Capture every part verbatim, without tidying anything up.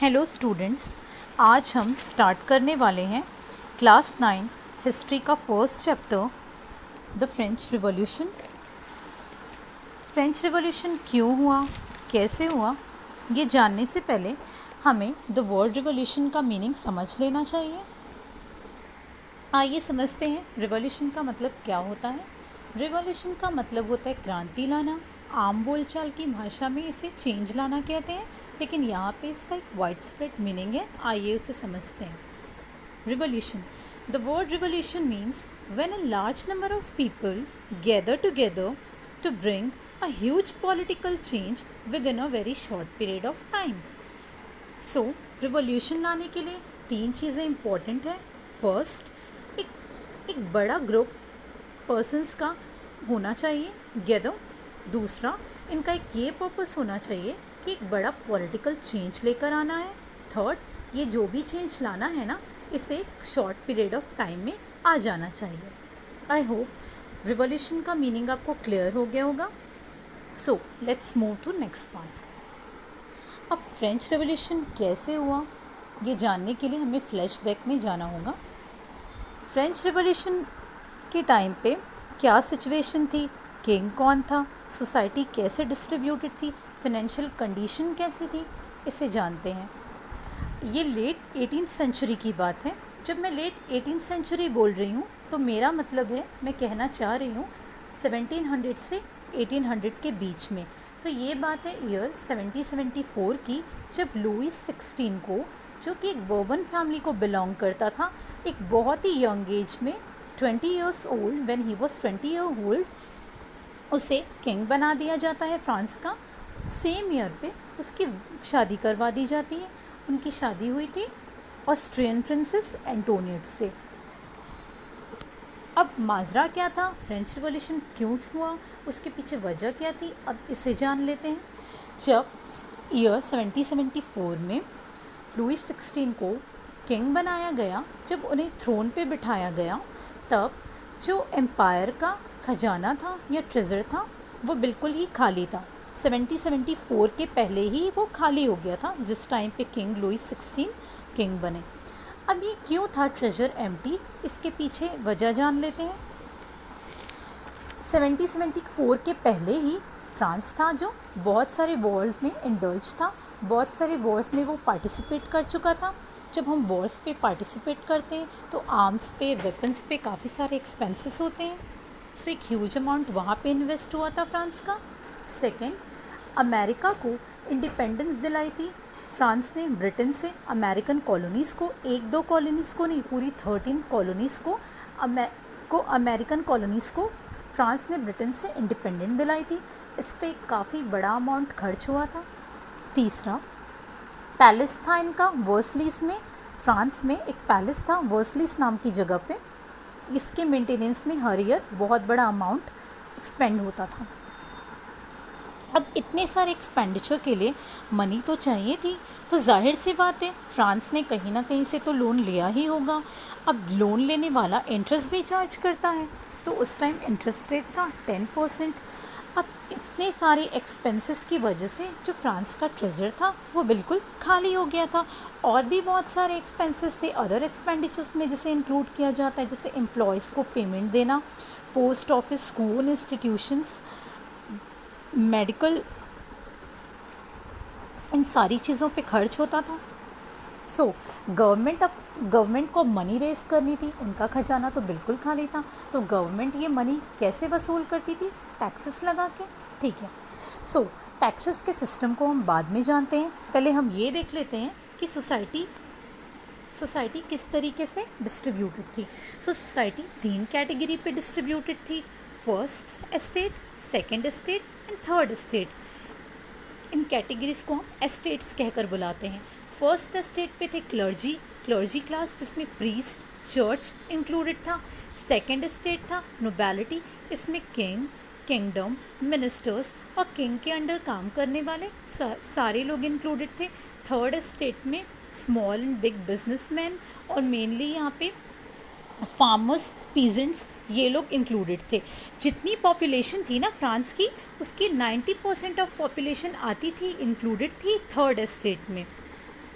Hello students, आज हम start करने वाले हैं क्लास नाइन हिस्ट्री का first chapter the French revolution. French revolution क्यों हुआ, कैसे हुआ, ये जानने से पहले हमें द वर्ड रिवॉल्यूशन का मीनिंग समझ लेना चाहिए। आइए समझते हैं रिवॉल्यूशन का मतलब क्या होता है। रिवॉल्यूशन का मतलब होता है क्रांति लाना। आम बोलचाल की भाषा में इसे चेंज लाना कहते हैं, लेकिन यहाँ पे इसका एक वाइड स्प्रेड मीनिंग है। आइए उसे समझते हैं। Revolution, the word revolution means when a large number of people gather together to bring a huge political change within a very short period of time. So revolution लाने के लिए तीन चीज़ें इम्पॉर्टेंट हैं। फर्स्ट, एक एक बड़ा group persons का होना चाहिए, गैदर। दूसरा, इनका एक ये पर्पस होना चाहिए कि एक बड़ा पॉलिटिकल चेंज लेकर आना है। थर्ड, ये जो भी चेंज लाना है ना, इसे एक शॉर्ट पीरियड ऑफ टाइम में आ जाना चाहिए। आई होप रिवॉल्यूशन का मीनिंग आपको क्लियर हो गया होगा। So let's move to next part. अब फ्रेंच रेवोल्यूशन कैसे हुआ, ये जानने के लिए हमें फ्लैशबैक में जाना होगा। फ्रेंच रेवोल्यूशन के टाइम पे क्या सिचुएशन थी, किंग कौन था, सोसाइटी कैसे डिस्ट्रीब्यूटेड थी, फाइनेंशियल कंडीशन कैसी थी, इसे जानते हैं। ये लेट एटीन सेंचुरी की बात है। जब मैं लेट एटीन सेंचुरी बोल रही हूँ तो मेरा मतलब है, मैं कहना चाह रही हूँ सेवनटीन हंड्रेड से एटीन हंड्रेड के बीच में। तो ये बात है ईयर सेवनटीन सेवेंटी फोर की, जब लुईस सिक्सटीन को, जो कि एक बर्बन फैमिली को बिलोंग करता था, एक बहुत ही यंग एज में twenty years old, when he was twenty year old, उसे किंग बना दिया जाता है फ्रांस का। सेम ईयर पे उसकी शादी करवा दी जाती है। उनकी शादी हुई थी ऑस्ट्रियन प्रिंसेस एंटोनिएट से। अब माजरा क्या था, फ्रेंच रिवॉल्यूशन क्यों हुआ, उसके पीछे वजह क्या थी, अब इसे जान लेते हैं। जब ईयर सेवनटीन सेवेंटी फोर में लुईस सिक्सटीन को किंग बनाया गया, जब उन्हें थ्रोन पे बिठाया गया, तब जो एम्पायर का खजाना था या ट्रेजर था, वो बिल्कुल ही खाली था। सेवनटीन सेवेंटी फोर के पहले ही वो खाली हो गया था, जिस टाइम पे किंग लुईस सिक्सटीन किंग बने। अब ये क्यों था ट्रेजर एम्प्टी, इसके पीछे वजह जान लेते हैं। सेवनटीन सेवेंटी फोर के पहले ही फ्रांस था जो बहुत सारे वॉर्स में इंडल्ज था, बहुत सारे वॉर्स में वो पार्टिसिपेट कर चुका था। जब हम वॉर्स पे पार्टिसिपेट करते हैं तो आर्म्स पे, वेपन्स पे काफ़ी सारे एक्सपेंसेस होते हैं। सो एक ह्यूज अमाउंट वहाँ पे इन्वेस्ट हुआ था फ्रांस का। सेकंड, अमेरिका को इंडिपेंडेंस दिलाई थी फ्रांस ने ब्रिटेन से। अमेरिकन कॉलोनीज़ को, एक दो कॉलोनीज़ को नहीं, पूरी थर्टीन कॉलोनीज़ को अमे को अमेरिकन कॉलोनीज़ को फ्रांस ने ब्रिटेन से इंडिपेंडेंट दिलाई थी। इस पर काफ़ी बड़ा अमाउंट खर्च हुआ था। तीसरा, पैलेस था इनका वर्सलीस में। फ्रांस में एक पैलेस था वर्सलीस नाम की जगह पे। इसके मेंटेनेंस में हर ईयर बहुत बड़ा अमाउंट एक्सपेंड होता था। अब इतने सारे एक्सपेंडिचर के लिए मनी तो चाहिए थी, तो जाहिर सी बात है फ्रांस ने कहीं ना कहीं से तो लोन लिया ही होगा। अब लोन लेने वाला इंटरेस्ट भी चार्ज करता है, तो उस टाइम इंटरेस्ट रेट था टेन परसेंट। अब इतने सारे एक्सपेंसेस की वजह से जो फ्रांस का ट्रेजर था वो बिल्कुल खाली हो गया था। और भी बहुत सारे एक्सपेंसेस थे अदर एक्सपेंडिचर्स में, जिसे इंक्लूड किया जाता है, जैसे एम्प्लॉयज़ को पेमेंट देना, post office, school, institutions, medical, इन सारी चीज़ों पे खर्च होता था। सो गवर्नमेंट, अब गवर्नमेंट को मनी रेज करनी थी, उनका खजाना तो बिल्कुल खाली था। तो गवर्नमेंट ये मनी कैसे वसूल करती थी, टैक्सेस लगा के। ठीक है, सो टैक्सेस के सिस्टम को हम बाद में जानते हैं। पहले हम ये देख लेते हैं कि सोसाइटी सोसाइटी किस तरीके से डिस्ट्रीब्यूटेड थी। सो सोसाइटी तीन कैटेगरी पे डिस्ट्रीब्यूटेड थी। First estate, second estate and third estate. इन कैटेगरीज को हम एस्टेट्स कहकर बुलाते हैं। फर्स्ट एस्टेट पे थे क्लर्जी क्लर्जी क्लास, जिसमें प्रीस्ट, चर्च इंक्लूडेड था। सेकेंड एस्टेट था नोबैलिटी, इसमें किंग, किंगडम, मिनिस्टर्स और किंग के अंडर काम करने वाले सा, सारे लोग इंक्लूडेड थे। थर्ड एस्टेट में स्मॉल एंड बिग बिजनेसमैन और मेनली यहाँ पे फार्मर्स, पीजेंट्स, ये लोग इंक्लूडेड थे। जितनी पॉपुलेशन थी ना फ्रांस की, उसकी नाइन्टी परसेंट ऑफ पॉपुलेशन आती थी, इंक्लूडेड थी थर्ड एस्टेट में।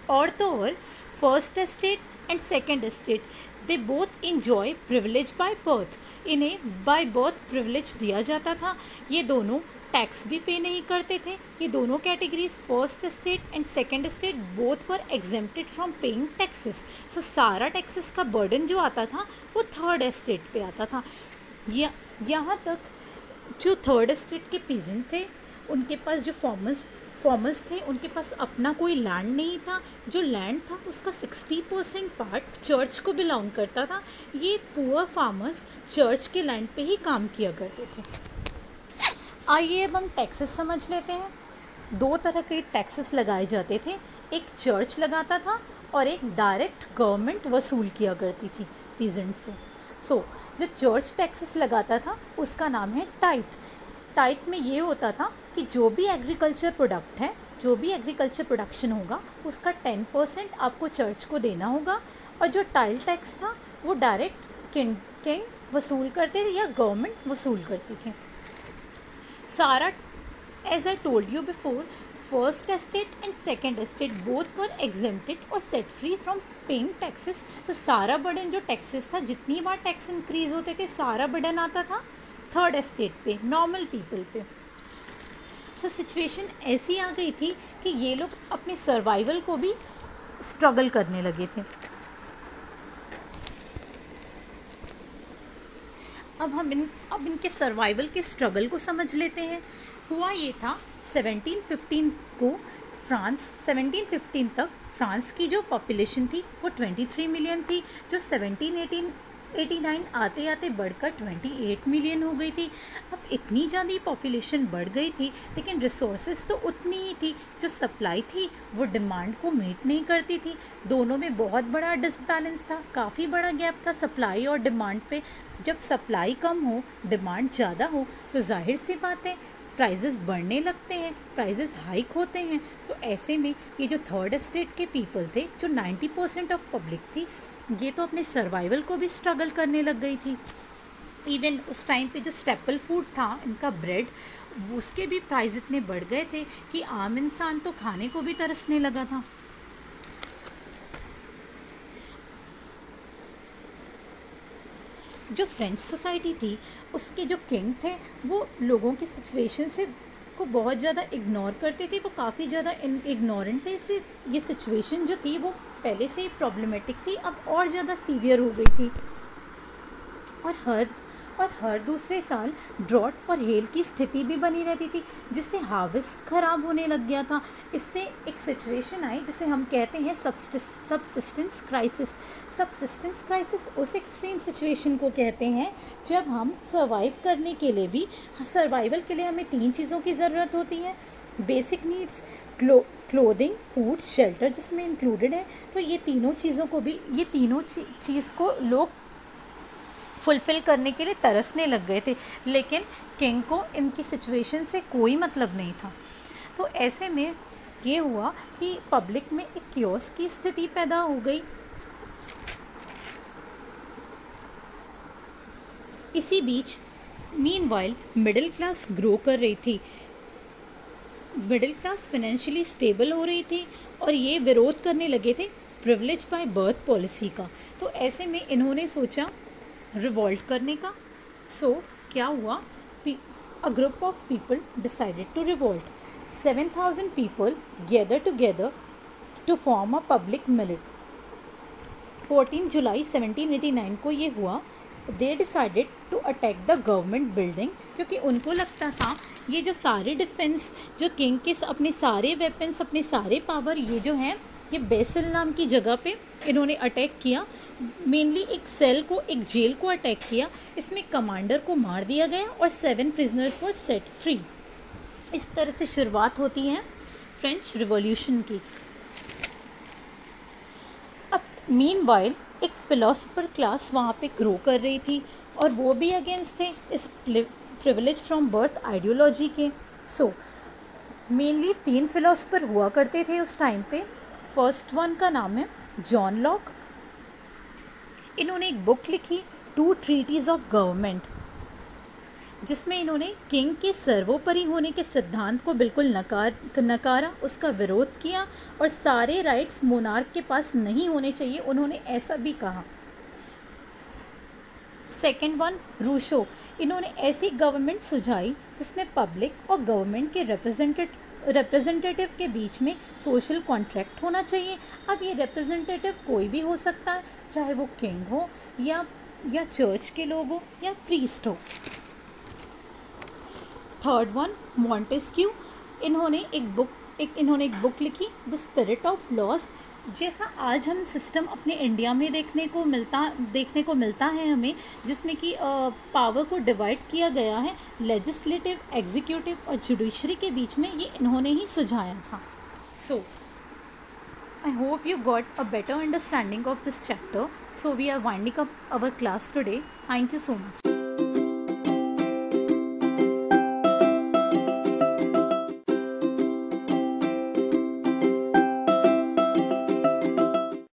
और तो और first estate and second estate they both enjoy privilege by birth, इन्हें बाय बर्थ प्रिविलेज दिया जाता था। ये दोनों टैक्स भी पे नहीं करते थे। ये दोनों categories first estate and second estate both were exempted from paying taxes. So सारा टैक्सेस का बर्डन जो आता था वो थर्ड एस्टेट पे आता था। या यहाँ तक जो थर्ड एस्टेट के पीजेंट थे उनके पास जो फार्मर्स फार्मर्स थे उनके पास अपना कोई लैंड नहीं था। जो लैंड था उसका सिक्सटी परसेंट पार्ट चर्च को बिलोंग करता था। ये पुअर फार्मर्स चर्च के लैंड पे ही काम किया करते थे। आइए अब हम टैक्सेस समझ लेते हैं। दो तरह के टैक्सेस लगाए जाते थे, एक चर्च लगाता था और एक डायरेक्ट गवर्नमेंट वसूल किया करती थी पीजेंट से। सो so, जो चर्च टैक्सेस लगाता था उसका नाम है टाइथ। टाइथ में ये होता था कि जो भी एग्रीकल्चर प्रोडक्ट है, जो भी एग्रीकल्चर प्रोडक्शन होगा उसका टेन परसेंट आपको चर्च को देना होगा। और जो टाइल टैक्स था वो डायरेक्ट किंग किंग वसूल करते थे या गवर्नमेंट वसूल करती थी। सारा, as I told you before, first estate and second estate both were exempted और set free from paying taxes. तो सारा बर्डन जो टैक्सेस था, जितनी बार टैक्स इंक्रीज होते थे सारा बर्डन आता था थर्ड एस्टेट पे, नॉर्मल पीपल पे। सो सिचुएशन ऐसी आ गई थी कि ये लोग अपने सर्वाइवल को भी स्ट्रगल करने लगे थे। अब हम इन अब इनके सर्वाइवल के स्ट्रगल को समझ लेते हैं। हुआ ये था सेवनटीन फिफ्टीन को फ्रांस सेवनटीन फिफ्टीन तक फ्रांस की जो पॉपुलेशन थी वो ट्वेंटी थ्री मिलियन थी, जो सेवनटीन एटी नाइन आते आते बढ़कर ट्वेंटी एट मिलियन हो गई थी। अब इतनी ज़्यादा पॉपुलेशन बढ़ गई थी लेकिन रिसोर्सेज तो उतनी ही थी। जो सप्लाई थी वो डिमांड को मीट नहीं करती थी। दोनों में बहुत बड़ा डिसबैलेंस था, काफ़ी बड़ा गैप था सप्लाई और डिमांड पे। जब सप्लाई कम हो, डिमांड ज़्यादा हो तो जाहिर सी बात है प्राइजेस बढ़ने लगते हैं, प्राइजेस हाइक होते हैं। तो ऐसे में ये जो थर्ड एस्टेट के पीपल थे, जो नाइन्टी परसेंट ऑफ पब्लिक थी, ये तो अपने सर्वाइवल को भी स्ट्रगल करने लग गई थी। इवन उस टाइम पे जो स्टेपल फूड था इनका ब्रेड, उसके भी प्राइस इतने बढ़ गए थे कि आम इंसान तो खाने को भी तरसने लगा था। जो फ्रेंच सोसाइटी थी उसके जो किंग थे वो लोगों की सिचुएशन से को बहुत ज़्यादा इग्नोर करते थे, वो काफ़ी ज़्यादा इग्नोरेंट थे। इससे ये सिचुएशन जो थी वो पहले से ही प्रॉब्लमेटिक थी, अब और ज़्यादा सीवियर हो गई थी। और हर और हर दूसरे साल ड्रॉट और हेल की स्थिति भी बनी रहती थी, जिससे हार्वेस्ट ख़राब होने लग गया था। इससे एक सिचुएशन आई जिसे हम कहते हैं सबसिस्टेंस क्राइसिस। सबसिस्टेंस क्राइसिस उस एक्सट्रीम सिचुएशन को कहते हैं जब हम सर्वाइव करने के लिए भी, सर्वाइवल के लिए हमें तीन चीज़ों की ज़रूरत होती है। Basic needs, clo clothing, food, shelter जिसमें इंक्लूडेड है। तो ये तीनों चीज़ों को भी, ये तीनों चीज़ को लोग फुलफ़िल करने के लिए तरसने लग गए थे, लेकिन किंग को इनकी सिचुएशन से कोई मतलब नहीं था। तो ऐसे में ये हुआ कि पब्लिक में एक क्योस की स्थिति पैदा हो गई। इसी बीच मीनवाइल मिडिल क्लास ग्रो कर रही थी, मिडिल क्लास फाइनेंशियली स्टेबल हो रही थी और ये विरोध करने लगे थे प्रिविलेज बाय बर्थ पॉलिसी का। तो ऐसे में इन्होंने सोचा रिवॉल्ट करने का। सो so, क्या हुआ, a group of people decided to revolt. Seven thousand people gather together to form a public militia. Fourteen July seventeen eighty nine को ये हुआ। They decided to attack the government building, क्योंकि उनको लगता था ये जो सारे डिफेंस, जो किंग के अपने सारे वेपन्स, अपने सारे पावर, ये जो हैं ये बेसिल नाम की जगह पे इन्होंने अटैक किया। मेनली एक सेल को, एक जेल को अटैक किया। इसमें कमांडर को मार दिया गया और seven prisoners were set free. इस तरह से शुरुआत होती है फ्रेंच रिवॉल्यूशन की। अब मीनवाइल एक फिलोसफर क्लास वहाँ पे ग्रो कर रही थी और वो भी अगेंस्ट थे इस प्रिविलेज फ्रॉम बर्थ आइडियोलॉजी के। सो मेनली तीन फिलोसफर हुआ करते थे उस टाइम पे। फर्स्ट वन का नाम है जॉन लॉक। इन्होंने एक बुक लिखी, टू ट्रीटीज ऑफ गवर्नमेंट। जिसमें इन्होंने किंग के सर्वोपरि होने के सिद्धांत को बिल्कुल नकार नकारा, उसका विरोध किया और सारे राइट्स मोनार्क के पास नहीं होने चाहिए, उन्होंने ऐसा भी कहा। सेकेंड वन, रूशो, इन्होंने ऐसी गवर्नमेंट सुझाई जिसमें पब्लिक और गवर्नमेंट के रिप्रेजेंटेटिव रिप्रेजेंटेटिव के बीच में सोशल कॉन्ट्रैक्ट होना चाहिए। अब ये रिप्रेजेंटेटिव कोई भी हो सकता है, चाहे वो किंग हो या या चर्च के लोग हो या प्रीस्ट हो। थर्ड वन, मॉन्टेस्क्यू, इन्होंने एक बुक एक इन्होंने एक बुक लिखी, द स्पिरिट ऑफ लॉस। जैसा आज हम सिस्टम अपने इंडिया में देखने को मिलता देखने को मिलता है हमें, जिसमें कि पावर को डिवाइड किया गया है लेजिस्लेटिव, एग्जीक्यूटिव और जुडिशरी के बीच में, ये इन्होंने ही सुझाया था। So I hope you got a better understanding of this chapter. So we are winding up our class today. Thank you so much.